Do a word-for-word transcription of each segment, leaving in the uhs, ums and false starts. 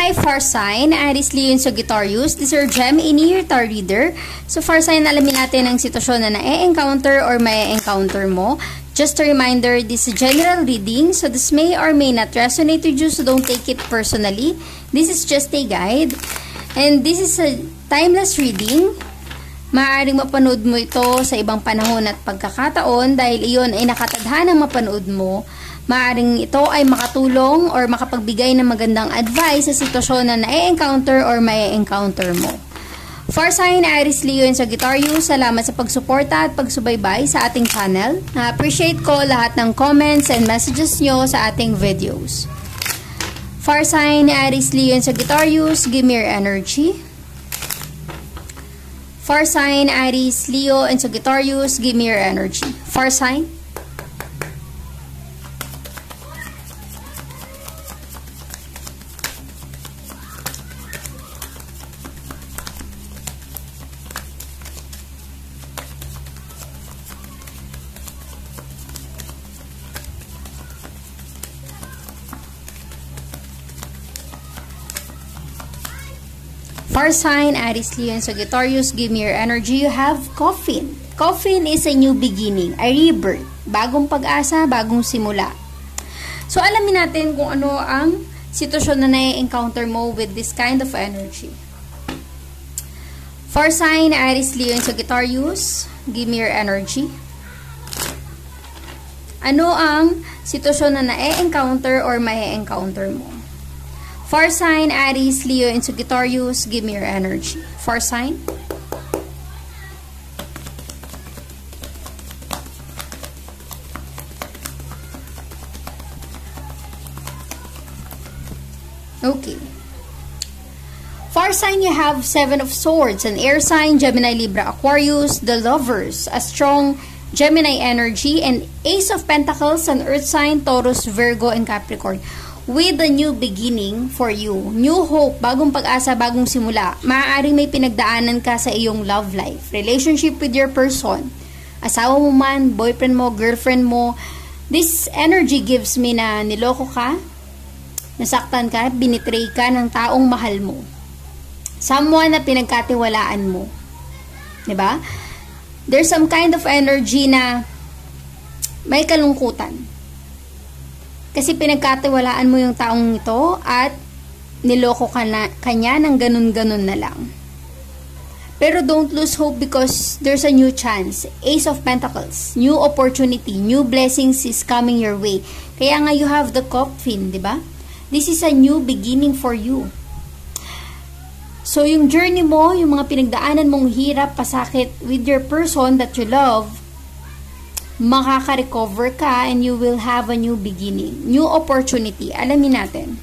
Hi, Far Sign. Aries, Leo, and Sagittarius. This is your gem in your tarot reader. So, Far Sign, alamin natin ang sitwasyon na na-encounter or may encounter mo. Just a reminder, this is general reading. So, this may or may not resonate with you. So, don't take it personally. This is just a guide. And this is a timeless reading. Maaaring mapanood mo ito sa ibang panahon at pagkakataon dahil iyon ay nakatadhanang mapanood mo. Maaaring ito ay makatulong or makapagbigay ng magandang advice sa sitwasyon na na-encounter or may encounter mo. For sign, Aries, Leo, and Sagittarius, salamat sa pagsuporta at pagsubaybay sa ating channel. Na-appreciate ko lahat ng comments and messages nyo sa ating videos. For sign, Aries, Leo, and Sagittarius, give me your energy. For sign, Aries, Leo, and Sagittarius, give me your energy. For sign, For sign, Aries, Leo, and Sagittarius, give me your energy. You have Coffin. Coffin is a new beginning, a rebirth, bagong pag-asa, bagong simula. So, alamin natin kung ano ang sitwasyon na na-encounter mo with this kind of energy. For sign, Aries, Leo, and Sagittarius, give me your energy. Ano ang sitwasyon na na-encounter or may-encounter mo? For sign, Aries, Leo, and Sagittarius, give me your energy. For sign. Okay. For sign, you have Seven of Swords, an air sign, Gemini, Libra, Aquarius, the Lovers, a strong Gemini energy, and Ace of Pentacles, an earth sign, Taurus, Virgo, and Capricorn. With a new beginning for you. New hope, bagong pag-asa, bagong simula. Maaaring may pinagdaanan ka sa iyong love life. Relationship with your person. Asawa mo man, boyfriend mo, girlfriend mo. This energy gives me na niloko ka, nasaktan ka, binitray ka ng taong mahal mo. Someone na pinagkatiwalaan mo. Diba? There's some kind of energy na may kalungkutan. Kasi pinagkatiwalaan mo yung taong ito at niloko ka na, kanya ng ganun-ganun na lang. Pero don't lose hope because there's a new chance. Ace of Pentacles, new opportunity, new blessings is coming your way. Kaya nga you have the Coffin, di ba? This is a new beginning for you. So yung journey mo, yung mga pinagdaanan mong hirap, pasakit with your person that you love, makaka-recover ka and you will have a new beginning. New opportunity. Alamin natin.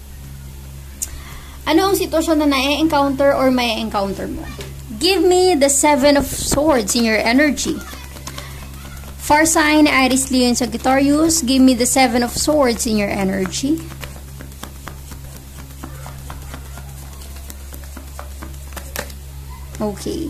Ano ang sitwasyon na na-encounter or may encounter mo? Give me the Seven of Swords in your energy. For sign, Aries, Leo, and Sagittarius, give me the Seven of Swords in your energy. Okay.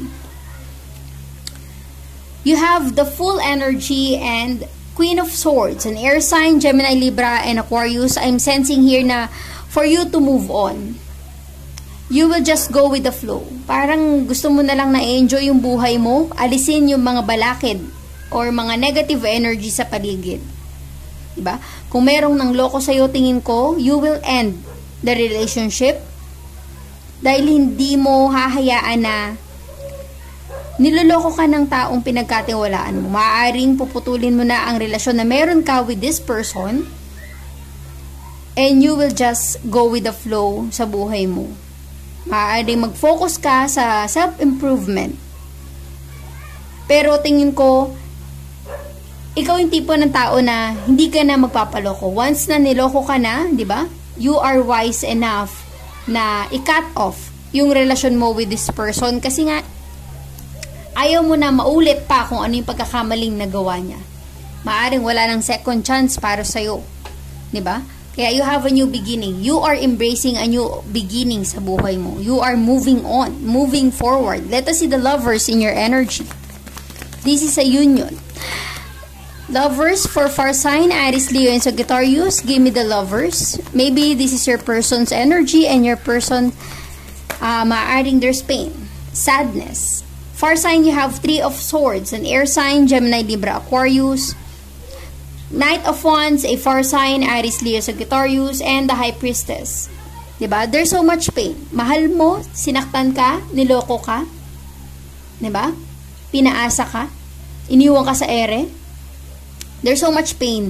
You have the full energy and Queen of Swords, an air sign, Gemini, Libra, and Aquarius. I'm sensing here na for you to move on. You will just go with the flow. Parang gusto mo na lang na i-enjoy yung buhay mo, alisin yung mga balakid or mga negative energy sa paligid. Diba? Kung merong nang loko sa'yo, tingin ko, you will end the relationship dahil hindi mo hahayaan na niloloko ka ng taong pinagkatiwalaan mo. Maaaring puputulin mo na ang relasyon na meron ka with this person and you will just go with the flow sa buhay mo. Maaaring mag-focus ka sa self-improvement. Pero tingin ko, ikaw yung tipo ng tao na hindi ka na magpapaloko. Once na niloko ka na, di ba? You are wise enough na i-cut off yung relasyon mo with this person kasi nga ayaw mo na maulit pa kung ano yung pagkakamaling nagawa niya. Maaring wala ng second chance para sa'yo. Diba? Kaya you have a new beginning. You are embracing a new beginning sa buhay mo. You are moving on, moving forward. Let us see the Lovers in your energy. This is a union. Lovers for fire sign, Aries, Leo, and Sagittarius. Give me the lovers. Maybe this is your person's energy and your person, uh, maaaring there's pain, sadness. Fire sign, you have Three of Swords. An air sign, Gemini, Libra, Aquarius. Knight of Wands, a fire sign, Aries, Leo, Sagittarius, and the High Priestess. Diba? There's so much pain. Mahal mo, sinaktan ka, niloko ka. Diba? Pinaasa ka. Iniwan ka sa ere. There's so much pain.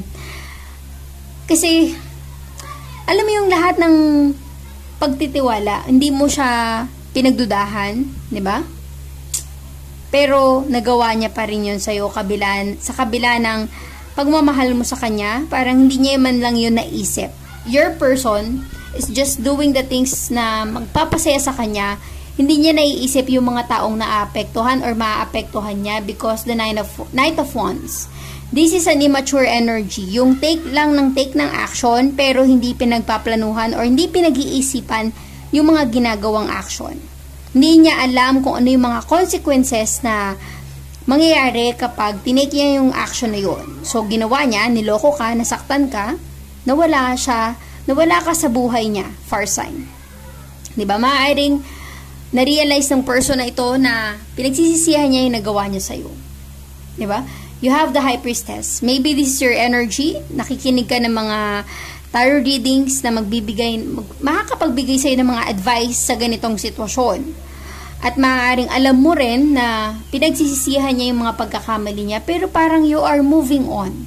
Kasi, alam mo yung lahat ng pagtitiwala, hindi mo siya pinagdudahan, di ba? Pero, nagawa niya pa rin yun sa'yo, kabilan, sa kabila ng pagmamahal mo sa kanya, parang hindi niya man lang yun naisip. Your person is just doing the things na magpapasaya sa kanya, hindi niya naiisip yung mga taong naapektuhan or maaapektuhan niya because the nine of, Knight of Wands. This is an immature energy. Yung take lang ng take ng action pero hindi pinagpaplanuhan or hindi pinag-iisipan yung mga ginagawang action. Hindi niya alam kung ano yung mga consequences na mangyayari kapag tinake niya yung action na yun. So, ginawa niya, niloko ka, nasaktan ka, nawala siya, nawala ka sa buhay niya, fire sign. Diba? Maaaring na-realize ng person na ito na pinagsisisihan niya yung nagawa niya sa'yo. Diba? You have the High Priestess. Maybe this is your energy. Nakikinig ka ng mga tarot readings na magbibigay, mag, makakapagbigay sa'yo ng mga advice sa ganitong sitwasyon. At maaaring alam mo rin na pinagsisisihan niya yung mga pagkakamali niya, pero parang you are moving on.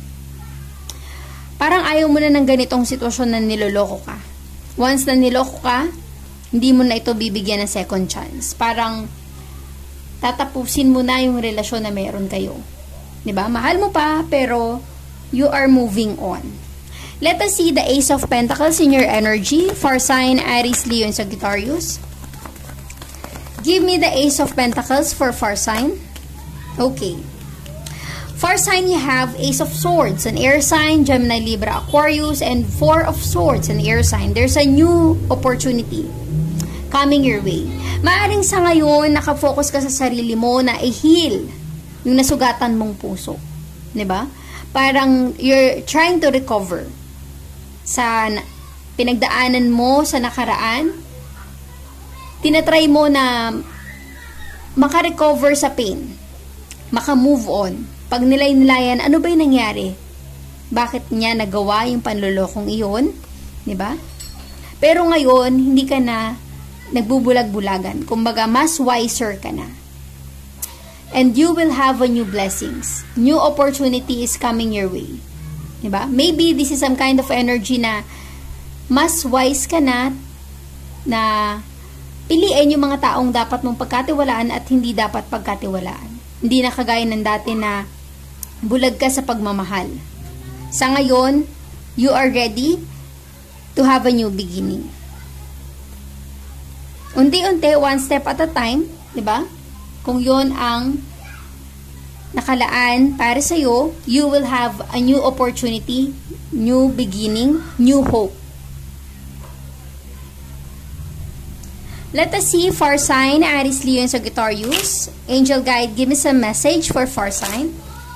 Parang ayaw mo na ng ganitong sitwasyon na niloloko ka. Once na niloko ka, hindi mo na ito bibigyan ng second chance. Parang tatapusin mo na yung relasyon na meron kayo. Diba? Mahal mo pa, pero you are moving on. Let us see the Ace of Pentacles in your energy. For sign, Aries, Leo, and Sagittarius. Give me the Ace of Pentacles for fire sign. Okay. Fire sign, you have Ace of Swords, an air sign, Gemini, Libra, Aquarius, and Four of Swords, an air sign. There's a new opportunity coming your way. Maaring sa ngayon, nakafocus ka sa sarili mo na i-heal yung nasugatan mong puso. Diba? Parang you're trying to recover sa pinagdaanan mo sa nakaraan. Tinatry mo na makarecover sa pain. Maka-move on. Pag nilay-nilayan, ano ba yung nangyari? Bakit niya nagawa yung panlolokong iyon? Diba? Pero ngayon, hindi ka na nagbubulag-bulagan. Kumbaga, mas wiser ka na. And you will have a new blessings. New opportunity is coming your way. Diba? Maybe this is some kind of energy na mas wise ka na na piliin yung mga taong dapat mong pagkatiwalaan at hindi dapat pagkatiwalaan. Hindi na kagaya ng dati na bulag ka sa pagmamahal. Sa ngayon, you are ready to have a new beginning. Unti-unti, one step at a time, di ba? Kung yon ang nakalaan para sa'yo, you will have a new opportunity, new beginning, new hope. Let us see fire sign, Aries, Leo, and Sagittarius. Angel guide, give me some message for fire sign.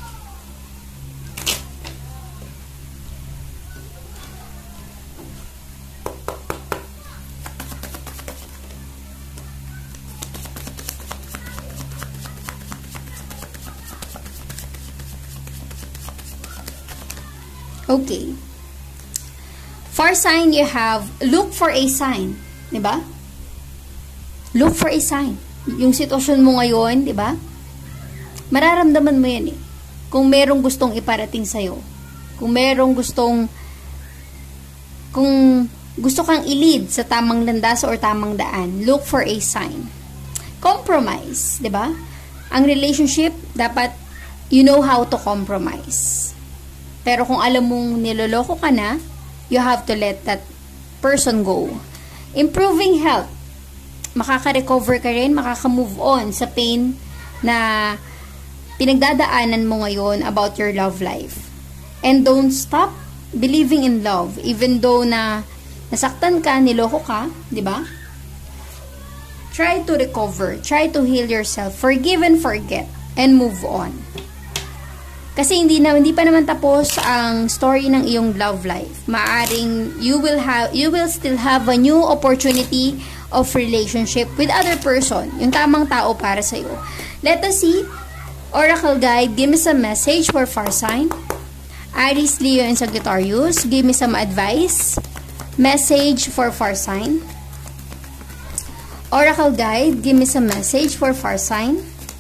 Okay. Fire sign, you have look for a sign. Diba? Look for a sign. Yung sitwasyon mo ngayon, di ba? Mararamdaman mo yan eh. Kung merong gustong iparating sa'yo. Kung merong gustong, kung gusto kang i-lead sa tamang landas or tamang daan, look for a sign. Compromise, di ba? Ang relationship, dapat you know how to compromise. Pero kung alam mong niloloko ka na, you have to let that person go. Improving health. Makaka-recover ka rin, makaka-move on sa pain na pinagdadaanan mo ngayon about your love life. And don't stop believing in love, even though na nasaktan ka, niloko ka, di ba? Try to recover, try to heal yourself, forgive and forget, and move on. Kasi hindi na hindi pa naman tapos ang story ng iyong love life. Maaring you will have you will still have a new opportunity of relationship with other person, yung tamang tao para sa iyo. Let us see. Oracle guide, give me some message for fire sign. Aries, Leo, and Sagittarius, give me some advice. Message for fire sign. Oracle guide, give me some message for fire sign.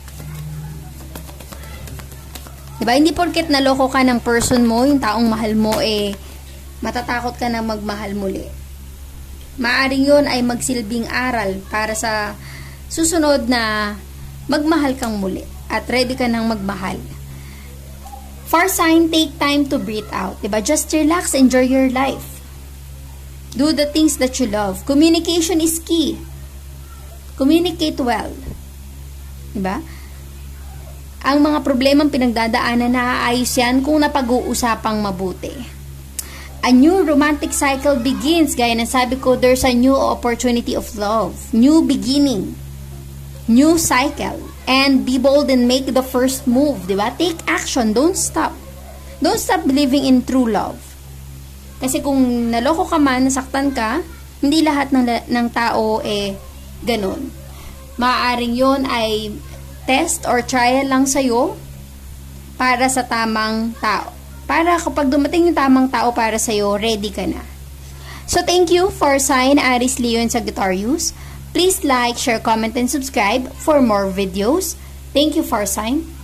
Diba? Hindi porket naloko ka ng person mo, yung taong mahal mo, eh, matatakot ka na magmahal muli. Maaring yun ay magsilbing aral para sa susunod na magmahal kang muli at ready ka nang magmahal. Fire sign, take time to breathe out. Diba? Just relax, enjoy your life. Do the things that you love. Communication is key. Communicate well. Diba? Ang mga problemang pinagdadaanan, naaayos yan kung napag-uusapang mabuti. A new romantic cycle begins. Gaya ng sabi ko, there's a new opportunity of love. New beginning. New cycle. And be bold and make the first move. Diba? Take action. Don't stop. Don't stop believing in true love. Kasi kung naloko ka man, nasaktan ka, hindi lahat ng, ng tao eh ganun. Maaaring yon ay test or trial lang sa'yo para sa tamang tao. Para kapag dumating yung tamang tao para sa'yo, ready ka na. So, thank you for sign Aries, Leo, and Sagittarius. Please like, share, comment, and subscribe for more videos. Thank you for sign.